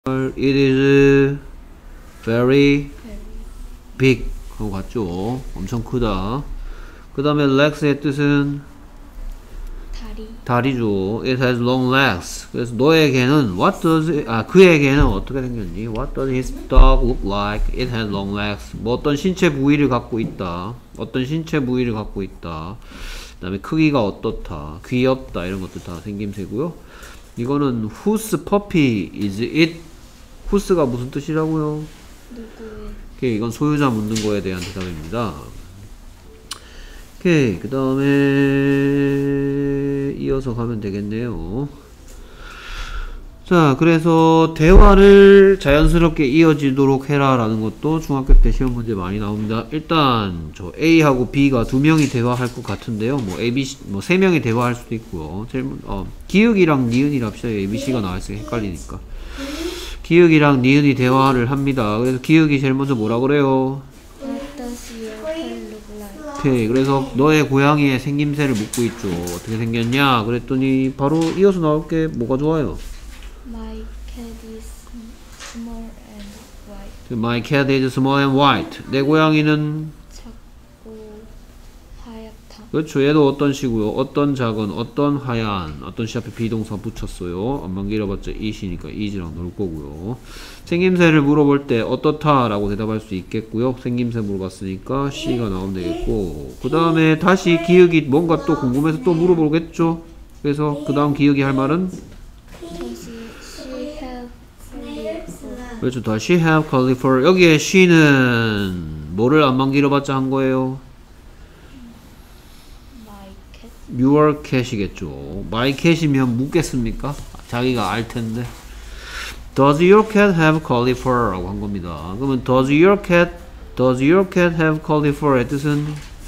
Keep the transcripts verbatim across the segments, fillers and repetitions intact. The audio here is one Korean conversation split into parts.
It is very big 하고 같죠? 엄청 크다. 그 다음에 legs의 뜻은 다리. 다리죠. It has long legs. 그래서 너에게는 what does it, 아 그에게는 어떻게 생겼니? What does his dog look like? It has long legs. 뭐 어떤 신체 부위를 갖고 있다. 어떤 신체 부위를 갖고 있다. 그 다음에 크기가 어떻다. 귀엽다. 이런 것들 다 생김새고요. 이거는 whose puppy is it? whose가 무슨 뜻이라고요? 누구의? 오케이, 이건 소유자 묻는 거에 대한 대답입니다. 오케이, 그 다음에 이어서 가면 되겠네요. 자, 그래서 대화를 자연스럽게 이어지도록 해라 라는 것도 중학교 때 시험 문제 많이 나옵니다. 일단 저 A하고 B가 두 명이 대화할 것 같은데요. 뭐 A, B, C, 뭐 세 명이 대화할 수도 있고요. 질문, 어, 기역이랑 니은이라 합시다. A, B, C가 나와있으니까 헷갈리니까. 기역이랑 니은이 대화를 합니다. 그래서 기역이 제일 먼저 뭐라 그래요? What does your car look like? 오케이, 그래서 너의 고양이의 생김새를 묻고 있죠. 어떻게 생겼냐? 그랬더니 바로 이어서 나올 게 뭐가 좋아요? My cat is small and white. My cat is small and white. 내 고양이는 작고 하얗다. 그렇죠. 얘도 어떤 시고요. 어떤 작은, 어떤 하얀, 어떤 시 앞에 비동사 붙였어요. 안만 길어봤자 it이니까 is랑 넣을 거고요. 생김새를 물어볼 때 어떻다 라고 대답할 수 있겠고요. 생김새 물어봤으니까 C가 나오면 되겠고, 그 다음에 다시 기억이 뭔가 또 궁금해서 또 물어보겠죠. 그래서 그 다음 기억이 할 말은 Does she have curly fur? 그렇죠. 다시 have curly fur. 여기에 she는 뭐를 안만 길어봤자 한 거예요? My cat. Your cat이겠죠. My cat이면 묻겠습니까? 자기가 알 텐데. Does your cat have curly fur? 라고 한 겁니다. 그러면 Does your cat Does your cat have curly fur의 뜻은?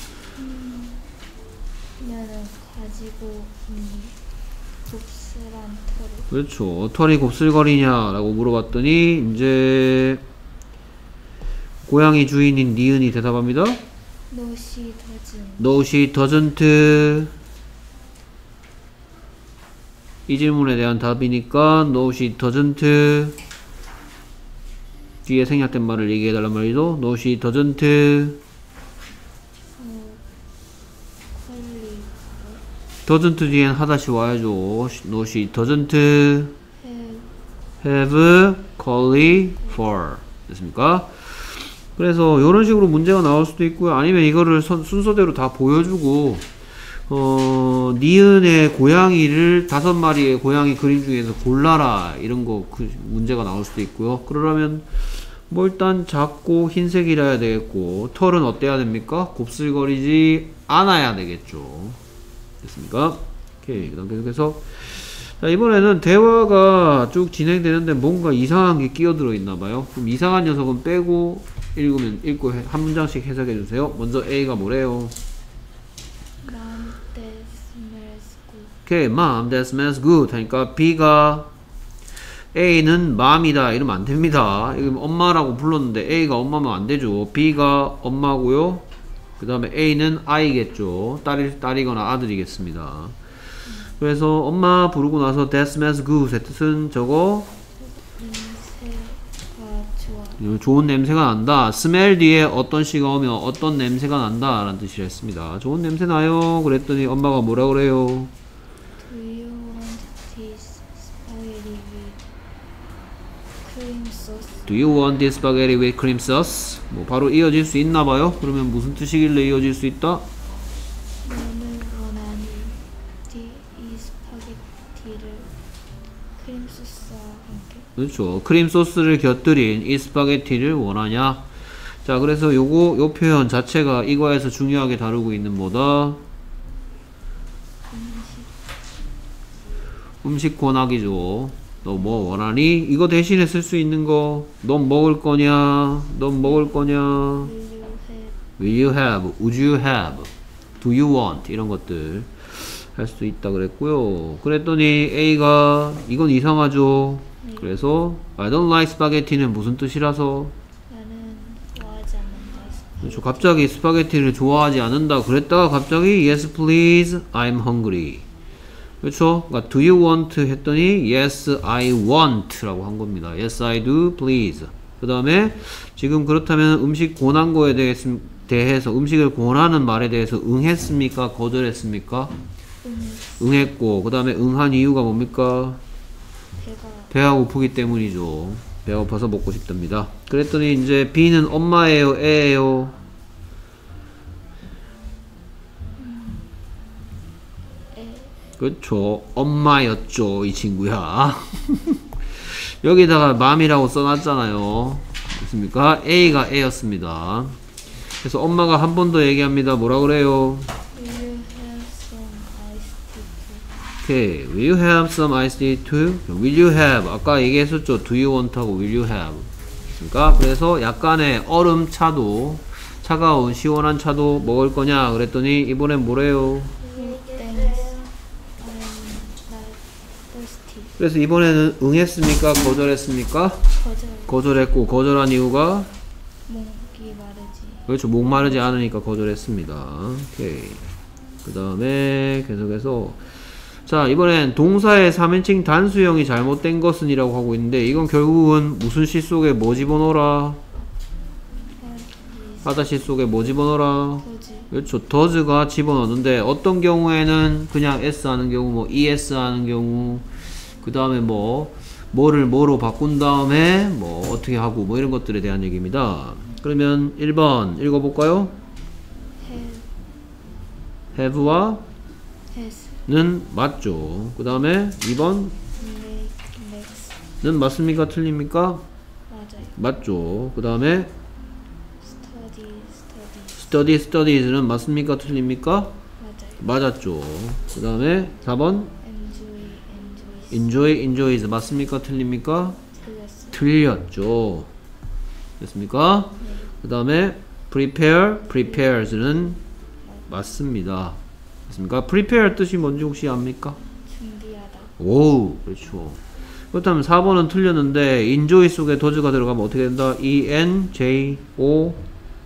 그녀는 가지고 있는 곱슬한 털을. 그렇죠. 털이 곱슬거리냐? 라고 물어봤더니 이제 고양이 주인인 니은이 대답합니다. No, she doesn't. No, she doesn't. 이 질문에 대한 답이니까 No, she doesn't. 뒤에 생략된 말을 얘기해달란 말이죠. No, she doesn't. 어, curly doesn't 뒤엔 하다시 와야죠. No, she doesn't have have curly fur. 됐습니까? 그래서 이런 식으로 문제가 나올 수도 있고요. 아니면 이거를 선, 순서대로 다 보여주고 어, 니은의 고양이를 다섯 마리의 고양이 그림 중에서 골라라 이런 거 그 문제가 나올 수도 있고요. 그러려면 뭐 일단 작고 흰색이라 해야 되겠고 털은 어때야 됩니까? 곱슬거리지 않아야 되겠죠. 됐습니까? 오케이. 그 다음 계속해서 자, 이번에는 대화가 쭉 진행되는데 뭔가 이상한 게 끼어들어 있나봐요. 그럼 이상한 녀석은 빼고 읽으면 읽고 해, 한 문장씩 해석해 주세요. 먼저 A가 뭐래요? mom that smells good. 오케이, mom, that smells good 하니까 B가 A는 mom이다 이러면 안 됩니다. 이거 엄마라고 불렀는데 A가 엄마면 안 되죠. B가 엄마고요. 그 다음에 A는 I겠죠. 딸이, 딸이거나 아들이겠습니다. 그래서 엄마 부르고 나서 that smells good의 뜻은 저거 냄새가 좋아. 좋은 냄새가 난다. smell 뒤에 어떤 시가 오면 어떤 냄새가 난다 라는 뜻이라 했습니다. 좋은 냄새 나요. 그랬더니 엄마가 뭐라 그래요? Do you want this spaghetti with cream sauce? Do you want this spaghetti with cream sauce? 뭐 바로 이어질 수 있나봐요. 그러면 무슨 뜻이길래 이어질 수 있다? 너는 원하니 이 스파게티를 크림 소스와 함께? 그렇죠. 크림 소스를 곁들인 이 스파게티를 원하냐? 자, 그래서 요거 요 표현 자체가 이거에서 중요하게 다루고 있는 뭐다? 음식 권하기죠. 너 뭐 원하니? 이거 대신에 쓸 수 있는 거. 넌 먹을 거냐? 넌 먹을 거냐? Will Will you you have? have? Would you have? Do you want? 이런 것들 할 수 있다 그랬고요. 그랬더니 A가 이건 이상하죠. 네. 그래서 I don't like spaghetti는 무슨 뜻이라서 나는 좋아하지 않는다. 그렇죠. 갑자기 스파게티를 좋아하지 않는다 그랬다가 갑자기 Yes please I'm hungry 그렇죠? 그러니까 do you want 했더니 yes I want 라고 한 겁니다. yes I do please. 그 다음에 지금 그렇다면 음식 권한 거에 대해서, 대해서 음식을 권하는 말에 대해서 응했습니까? 거절했습니까? 응했어. 응했고 그 다음에 응한 이유가 뭡니까? 배가 배가 고프기 때문이죠. 배가 고파서 먹고 싶답니다. 그랬더니 이제 B는 엄마예요? 애예요? 애. 그렇죠. 엄마였죠. 이 친구야. 여기다가 맘이라고 써놨잖아요. 됐습니까? A가 애였습니다. 그래서 엄마가 한 번 더 얘기합니다. 뭐라 그래요? Will you have some iced tea too? 오케이. Will you have some iced tea too? Will you have. 아까 얘기했었죠. Do you want 하고 will you have. 그러니까 그래서 약간의 얼음 차도 차가운 시원한 차도 먹을 거냐 그랬더니 이번엔 뭐래요? No thanks. I'm not thirsty. 그래서 이번에는 응했습니까? 거절했습니까? 거절. 거절했고 거절한 이유가 목이 마르지. 그렇죠. 목마르지 않으니까 거절했습니다. 오케이. 그 다음에 계속해서 자 이번엔 동사의 삼 인칭 단수형이 잘못된 것은 이라고 하고 있는데 이건 결국은 무슨 시 속에 뭐 집어넣어라? 하다시 속에 뭐 집어넣어라? 거지. 그렇죠. does가 집어넣는데 어떤 경우에는 그냥 s 하는 경우 뭐 es 하는 경우 그 다음에 뭐 뭐를 뭐로 바꾼 다음에 뭐 어떻게 하고 뭐 이런 것들에 대한 얘기입니다. 그러면 일 번 읽어볼까요? have. have와 has. 는 맞죠. 그 다음에 이 번은 make. makes. 맞습니까? 틀립니까? 맞아요. 맞죠. 그 다음에 study. study. study studies는 맞습니까? 틀립니까? 맞아요. 맞았죠. 그 다음에 사 번 enjoy. enjoys. enjoy enjoys 맞습니까? 틀립니까? 틀렸어. 틀렸죠. 됐습니까? 네. 그 다음에 prepare prepares는 맞습니다. 됐습니까? prepare 뜻이 뭔지 혹시 압니까? 준비하다. 오, 그렇죠. 그렇다면 사 번은 틀렸는데 enjoy 속에 does가 들어가면 어떻게 된다? E N J O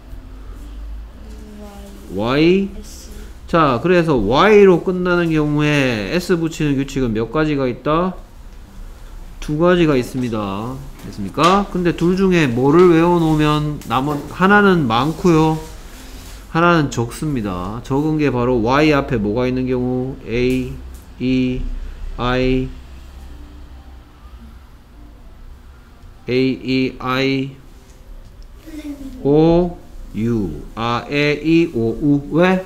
y. Y s. 자, 그래서 Y로 끝나는 경우에 S 붙이는 규칙은 몇 가지가 있다? 두 가지가 있습니다. 됐습니까? 근데 둘 중에 뭐를 외워놓으면 남은 하나는 많고요. 하나는 적습니다. 적은 게 바로 Y 앞에 뭐가 있는 경우 A, E, I A, E, I O, U 아, 에, 이, 오, 우 왜?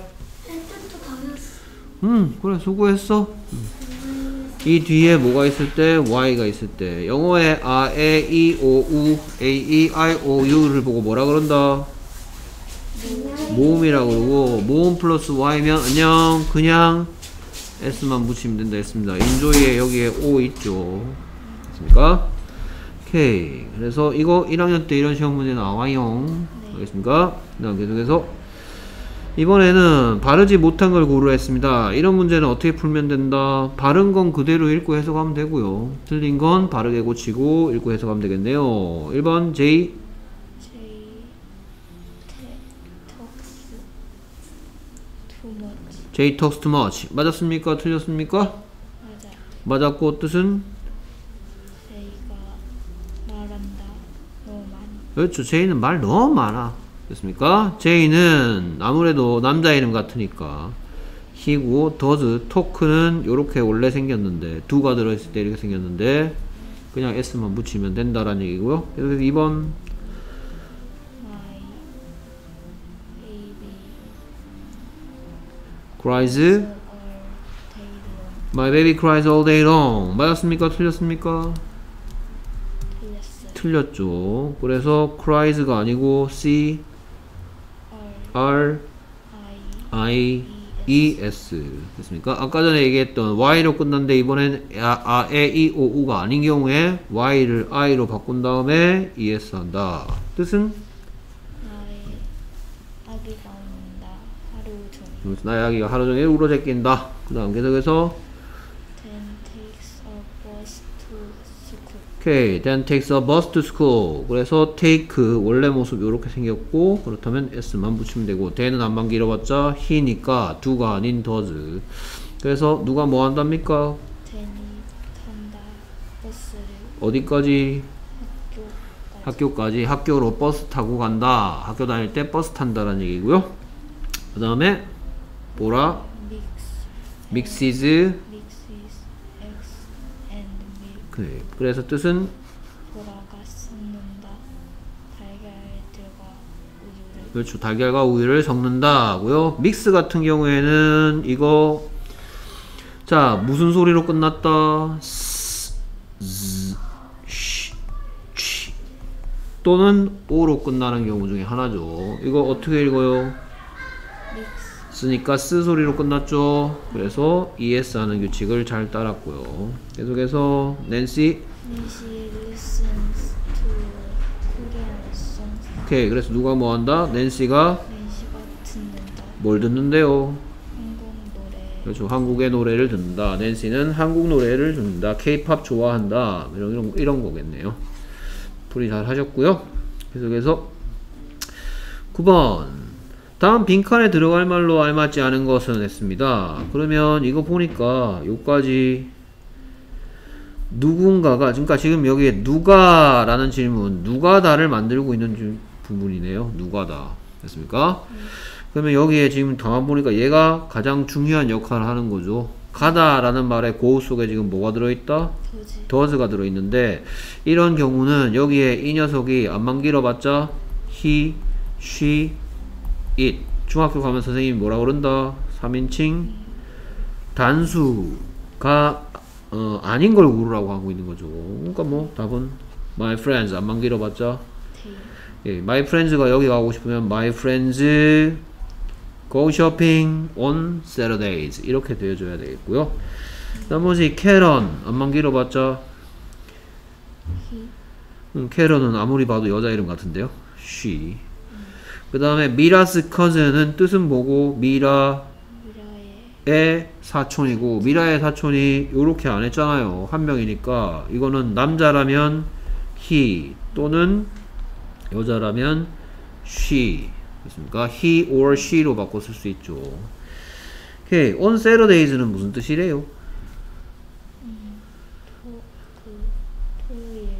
음, 그래 수고했어. 음. 이 뒤에 뭐가 있을 때? Y가 있을 때 영어에 아, 에, 이, 오, 우 A, E, I, O, U를 보고 뭐라 그런다? 모음이라고 그러고 모음 플러스 Y면 안녕 그냥 S만 붙이면 된다 했습니다. enjoy에 여기에 O 있죠. 됐습니까? 오케이. 그래서 이거 일 학년 때 이런 시험 문제 나와요. 네. 알겠습니까? 그 다음 계속해서 이번에는 바르지 못한 걸 고르라 했습니다. 이런 문제는 어떻게 풀면 된다? 바른 건 그대로 읽고 해석하면 되고요. 틀린 건 바르게 고치고 읽고 해석하면 되겠네요. 일 번 J J. te- talks too much. J talks too much 맞았습니까? 틀렸습니까? 맞아요. 맞았고 뜻은? J가 말한다. 너무 많이. 그렇죠. J는 말 너무 많아. 됐습니까? J는 아무래도 남자 이름 같으니까 he고 does, talk는 요렇게 원래 생겼는데 do가 들어있을 때 이렇게 생겼는데 그냥 s만 붙이면 된다라는 얘기고요. 그래서 이 번 My baby cries all day long. my baby cries all day long 맞았습니까? 틀렸습니까? 틀렸어요. 틀렸죠. 그래서 cries가 아니고 C R R I I E S 됐습니까? 아까 전에 얘기했던 Y로 끝났는데 이번엔 아, 아, 에, 이, 오, 우가 아닌 경우에 Y를 I로 바꾼 다음에 E S 한다. 뜻은? 나의 아기가 온다. 하루 종일. 그래서 나의 아기가 하루 종일 울어제낀다. 그 다음 계속해서 Then takes a bus to school. 오케이, then takes a bus to school. 그래서 take 원래 모습 이렇게 생겼고 그렇다면 s만 붙이면 되고 then은 안만 길어봤자 he니까 do가 아닌 does. 그래서 누가 뭐 한답니까? 제니 탄다 버스를 어디까지? 학교까지. 학교까지. 학교로 버스 타고 간다. 학교 다닐 때 버스 탄다라는 얘기고요. 그 다음에 뭐라? 믹스 믹시즈. 믹시스 eggs and milk. 그래. 그래서 뜻은 보라가 섞는다. 달걀들과 우유를. 그렇죠. 달걀과 우유를 섞는다고요. 믹스 같은 경우에는 이거 자 무슨 소리로 끝났다? 스, 즈, 쉬, 취. 또는 오로 끝나는 경우 중에 하나죠. 이거 어떻게 읽어요? 믹스 쓰니까 쓰 소리로 끝났죠. 그래서 이에스 하는 규칙을 잘 따랐고요. 계속해서 낸시. Nancy listens to Korean songs. 오케이. 그래서 누가 뭐 한다? 낸시가 낸시가 듣는다. 뭘 듣는데요? 한국 노래. 그렇죠. 한국의 노래를 듣는다. 낸시는 한국 노래를 듣는다. 케이팝 좋아한다. 이런, 이런, 이런 거겠네요. 풀이 잘 하셨고요. 계속해서 구 번. 다음 빈칸에 들어갈 말로 알맞지 않은 것은 했습니다. 그러면 이거 보니까 요까지 누군가가, 그러니까 지금 여기에 누가 라는 질문, 누가 다를 만들고 있는 주, 부분이네요. 누가 다. 됐습니까? 음. 그러면 여기에 지금 가만 보니까 얘가 가장 중요한 역할을 하는 거죠. 가다라는 말에 고우 속에 지금 뭐가 들어있다? 도지. does가 들어있는데 이런 경우는 여기에 이 녀석이 안만 길어봤자 he, she, it. 중학교 가면 선생님이 뭐라 그런다? 삼 인칭 단수가 어, 아닌 걸 고르라고 하고 있는 거죠. 그러니까 뭐 답은 my friends. 안만 길어봤자 데이. 예, my friends가 여기 가고 싶으면 my friends go shopping on Saturdays 이렇게 되어줘야 되겠고요. 나머지 캐런 안만 길어봤자 he. 음, 캐런은 아무리 봐도 여자 이름 같은데요. she. 그 다음에 미라스 커즌은 뜻은 뭐고 미라의 미라의 사촌이고 미라의 사촌이 요렇게 안 했잖아요. 한 명이니까 이거는 남자라면 he 또는 여자라면 she. 그렇습니까? he or she로 바꿔 쓸 수 있죠. 오케이. on Saturdays는 무슨 뜻이래요? 음, 토, 그 토요일마다.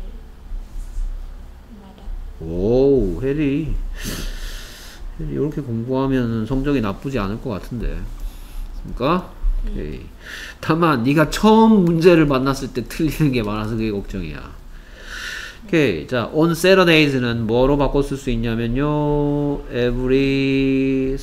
오, 해리. 해리 이렇게 공부하면 성적이 나쁘지 않을 것 같은데. 그러니까 오케이. 다만 네가 처음 문제를 만났을 때 틀리는 게 많아서 그게 걱정이야. 오케이. 자, on Saturdays는 뭐로 바꿔 쓸 수 있냐면요. every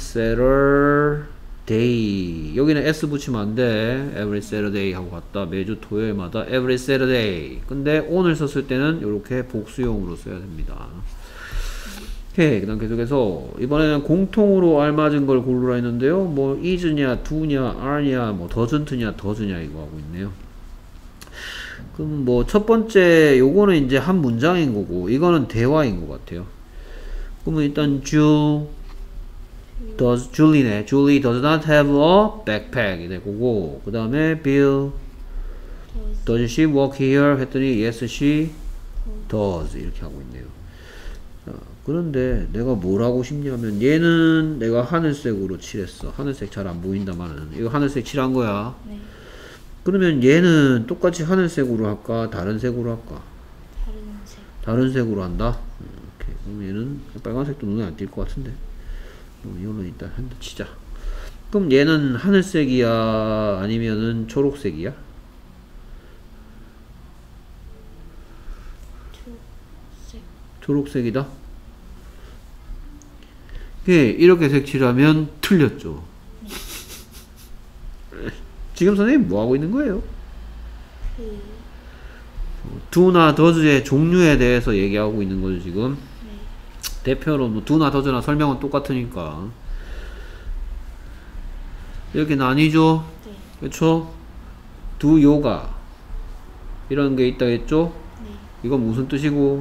Saturday. 여기는 s 붙이면 안 돼. every Saturday 하고 갔다. 매주 토요일마다 every Saturday. 근데 오늘 썼을 때는 이렇게 복수용으로 써야 됩니다. 오케이. 그 다음 계속해서 이번에는 공통으로 알맞은 걸 고르라 했는데요. 뭐 is냐, do냐, are냐, 뭐 doesn't냐, does냐 이거 하고 있네요. 그럼 뭐 첫 번째 요거는 이제 한 문장인 거고 이거는 대화인 것 같아요. 그러면 일단 Julie does Julie네. Julie does not have a backpack 이 될 거고 그 다음에 Bill 도지. does she work here 했더니 yes she does 이렇게 하고 있네요. 자, 그런데 내가 뭘 하고 싶냐면 얘는 내가 하늘색으로 칠했어. 하늘색 잘 안 보인다마는 이거 하늘색 칠한 거야. 네. 그러면 얘는 똑같이 하늘색으로 할까? 다른 색으로 할까? 다른 색. 다른 색으로 한다? 음, 오케이. 그럼 얘는 빨간색도 눈에 안 띌 것 같은데. 어, 이거는 일단 한다 치자. 그럼 얘는 하늘색이야? 아니면은 초록색이야? 초색. 초록색이다? 예, 이렇게 색칠하면 틀렸죠. 지금 선생님 뭐 하고 있는 거예요? 그. do나 does의 종류에 대해서 얘기하고 있는 거죠 지금. 네. 대표로 뭐 do나 does나 설명은 똑같으니까 이렇게 나뉘죠. 네. 그렇죠? do yoga 이런 게 있다 했죠. 네. 이건 무슨 뜻이고?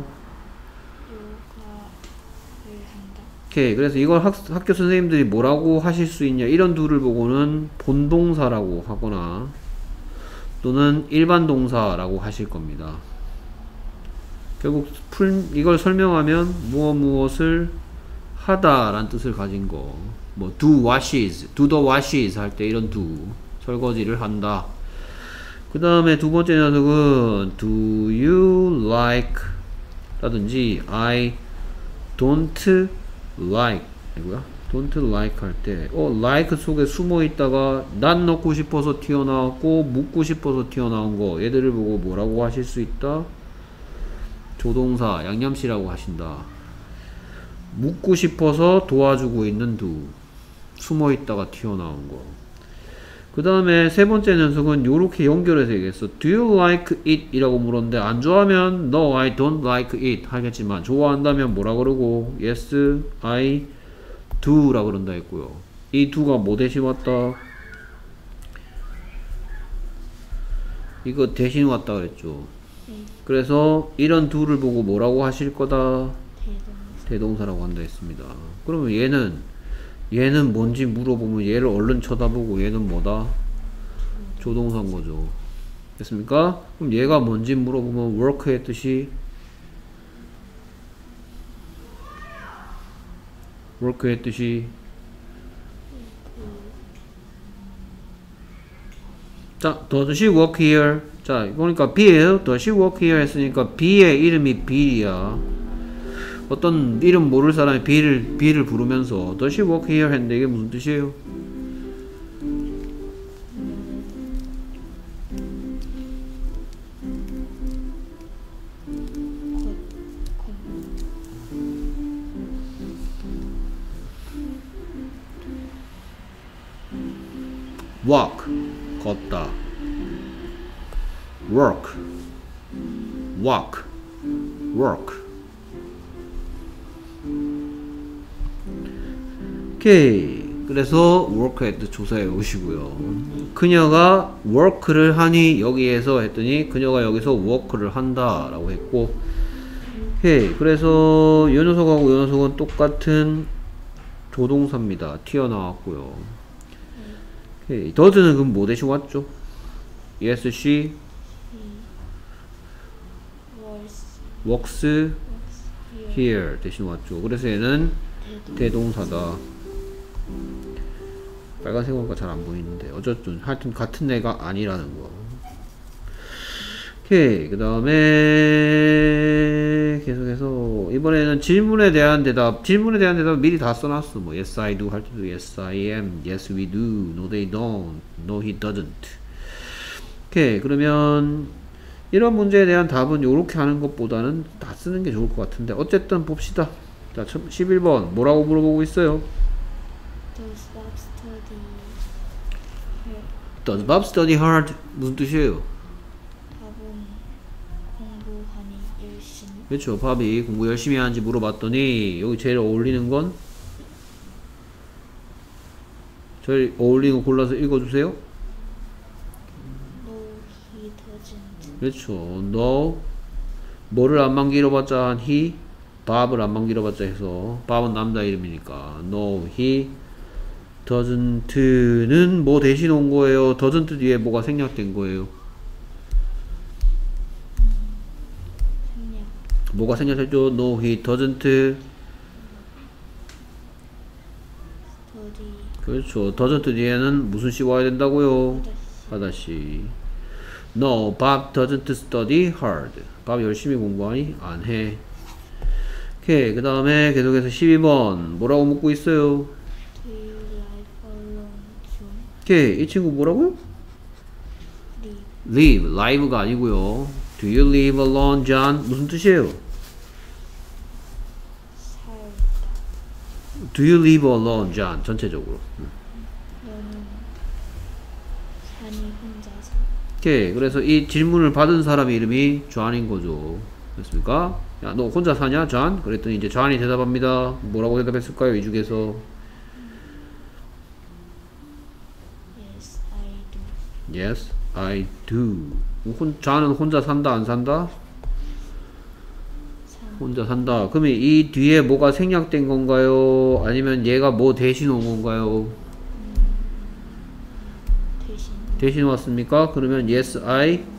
요가를 한다. 오케이. 그래서 이걸 학, 학교 선생님들이 뭐라고 하실 수 있냐 이런 do를 보고는 본동사라고 하거나 또는 일반 동사라고 하실 겁니다. 결국 풀, 이걸 설명하면 무엇 무엇을 하다 라는 뜻을 가진 거. 뭐 do washes, do the washes 할 때 이런 do 설거지를 한다. 그 다음에 두 번째 녀석은 do you like 라든지 I don't like 이거야? don't like 할 때 어 like 속에 숨어 있다가 난 넣고 싶어서 튀어나왔고 묻고 싶어서 튀어나온 거 얘들을 보고 뭐라고 하실 수 있다? 조동사 양념씨라고 하신다. 묻고 싶어서 도와주고 있는 do 숨어 있다가 튀어나온 거. 그 다음에 세 번째 녀석은 요렇게 연결해서 얘기했어. Do you like it? 이라고 물었는데 안 좋아하면 No, I don't like it 하겠지만 좋아한다면 뭐라 그러고 Yes, I do 라 그런다 했고요. 이 do가 뭐 대신 왔다? 이거 대신 왔다 그랬죠. 네. 그래서 이런 do를 보고 뭐라고 하실 거다? 대동사. 대동사라고 한다 했습니다. 그러면 얘는 얘는 뭔지 물어보면 얘를 얼른 쳐다보고 얘는 뭐다? 조동사인 거죠. 됐습니까? 그럼 얘가 뭔지 물어보면 work의 뜻이 work의 뜻이 자, does she work here? 자, 보니까 Bill, does she work here? 했으니까 B의 이름이 Bill이야. 어떤 이름 모를 사람이 B를, B를 부르면서 Does she work here? 했는데 이게 무슨 뜻이에요? walk 걷다 work walk work 오케이. 그래서 work의 뜻 조사해 오시고요. 그녀가 work를 하니 여기에서 했더니 그녀가 여기서 work를 한다 라고 했고 오케이. 그래서 요 녀석하고 요 녀석은 똑같은 조동사입니다. 튀어나왔고요. 오케이. does는 그럼 뭐 대신 왔죠? Yes, she Was, works was here. here 대신 왔죠. 그래서 얘는 대동사다. 빨간색 원가 잘 안 보이는데 어쨌든 하여튼 같은 애가 아니라는 거. 오케이. 그 다음에 계속해서 이번에는 질문에 대한 대답 질문에 대한 대답 미리 다 써놨어. 뭐 yes I do 할 때도 yes I am, yes we do, no they don't, no he doesn't. 오케이. 그러면 이런 문제에 대한 답은 요렇게 하는 것보다는 다 쓰는 게 좋을 것 같은데 어쨌든 봅시다. 자, 십일 번 뭐라고 물어보고 있어요? Does Bob study here? Does Bob study hard? 무슨 뜻이에요? 밥은 공부하니 열심히. 그렇죠. 밥이 공부 열심히 하는지 물어봤더니 여기 제일 어울리는 건 제일 어울리는 거 골라서 읽어주세요. No, he doesn't. 그렇죠. No 뭐를 안만 길어봤자 한 he 밥을 안만 길어봤자 해서 밥은 남자 이름이니까 No, he doesn't는 뭐 대신 온 거예요? doesn't 뒤에 뭐가 생략된 거예요? 생략. 뭐가 생략했죠? No, he doesn't study. 그렇죠. doesn't 뒤에는 무슨 시 와야 된다고요? 하다시. 하다시. No, Bob doesn't study hard. 밥 열심히 공부하니? 안 해. 오케이. 그 다음에 계속해서 십이 번 뭐라고 묻고 있어요? Do you live alone, John? 오케이. 이 친구 뭐라고요? Live. live, live가 아니고요. Do you live alone, John? 무슨 뜻이에요? 살다. Do you live alone, John? 전체적으로. 너는 사니 혼자서. 오케이. 그래서 이 질문을 받은 사람 이름이 John인 거죠. 됐습니까? 야, 너 혼자 사냐, John? 그랬더니 이제 John이 대답합니다. 뭐라고 대답했을까요? 이 중에서 Yes, I do. Yes, I do. 혼, John은 혼자 산다, 안 산다? 산. 혼자 산다. 그러면 이 뒤에 뭐가 생략된 건가요? 아니면 얘가 뭐 대신 온 건가요? 대신. 대신 왔습니까? 그러면 yes, I I.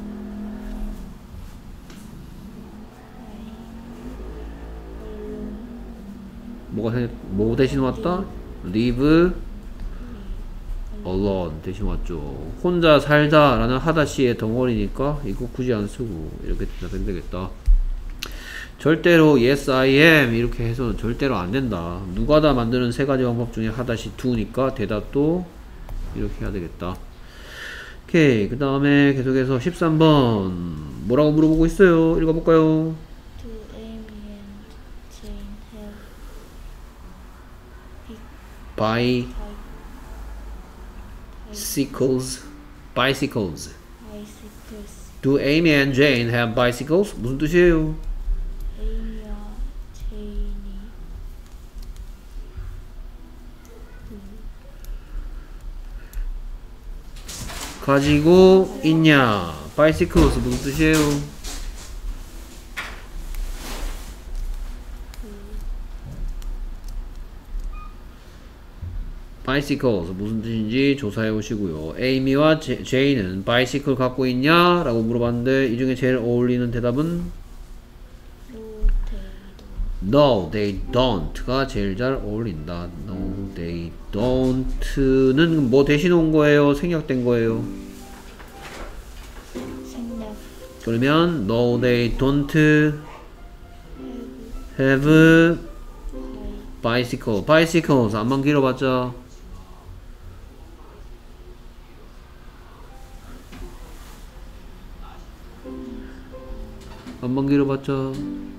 alone. 뭐가 생략, 뭐 대신 왔다? live alone 대신 왔죠. 혼자 살다 라는 하다시의 덩어리니까 이거 굳이 안 쓰고 이렇게 대답해도 되겠다. 절대로 yes I am 이렇게 해서는 절대로 안 된다. 누가다 만드는 세 가지 방법 중에 하다시 do니까 대답도 이렇게 해야 되겠다. 오케이. 그 다음에 계속해서 십삼 번 뭐라고 물어보고 있어요? 읽어볼까요? Do Amy and Jane have big bicycles? bicycles. bicycles? Do Amy and Jane have bicycles? 무슨 뜻이에요? Amy와 제인이 가지고 있냐? bicycles 무슨 뜻이에요? bicycles 무슨 뜻인지 조사해 오시고요. 에이미와 제, 제이는 bicycle 갖고 있냐? 라고 물어봤는데 이 중에 제일 어울리는 대답은 No, they don't. No, they don't가 제일 잘 어울린다. No, they don't는 뭐 대신 온 거예요? 생략된 거예요? 생략. 그러면 No, they don't have bicycle. bicycles 안만 길어봤자 안만 길어봤자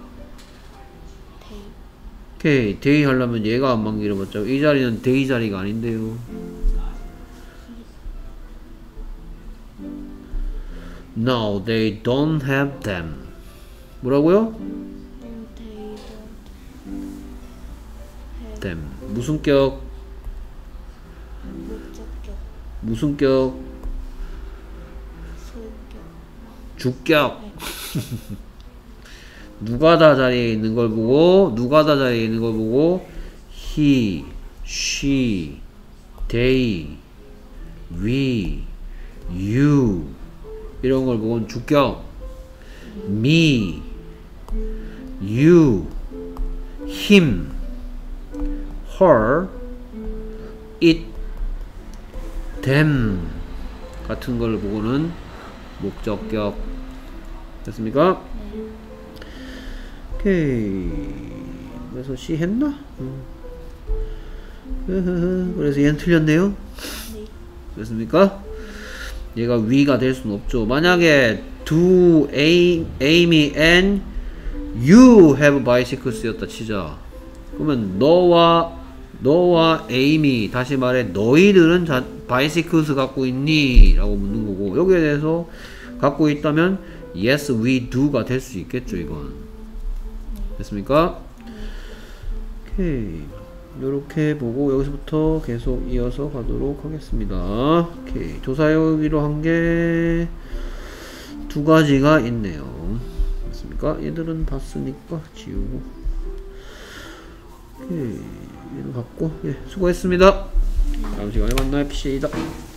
They. 오케이. 데이 하려면 얘가 안만 길어봤자 이 자리는 데이 자리가 아닌데요. No, they don't have them. 뭐라고요? No, they don't have them. 무슨 격? 목적격, 무슨 격? 소격. 주격. 네. 누가다 자리에 있는 걸 보고 누가다 자리에 있는 걸 보고 he, she, they, we, you 이런 걸 보고는 주격. me, you, him, her, it, them 같은 걸 보고는 목적격. 됐습니까? 네. 오케이. 그래서 C 했나? 음. 그래서 얘는 틀렸네요. 네. 됐습니까? 얘가 we가 될 수는 없죠. 만약에 do Amy and you have bicycles 였다 치자. 그러면 너와 너와 Amy, 다시 말해 너희들은 자, bicycles 갖고 있니? 라고 묻는 거고, 여기에 대해서 갖고 있다면 yes we do가 될 수 있겠죠. 이건 됐습니까? 오케이. 요렇게 보고 여기서부터 계속 이어서 가도록 하겠습니다. 오케이. 조사하기로 한 게 두 가지가 있네요. 됐습니까? 얘들은 봤으니까 지우고. 오케이. 얘는 봤고, 예, 수고했습니다. 다음 시간에 만나요. 피씨이다.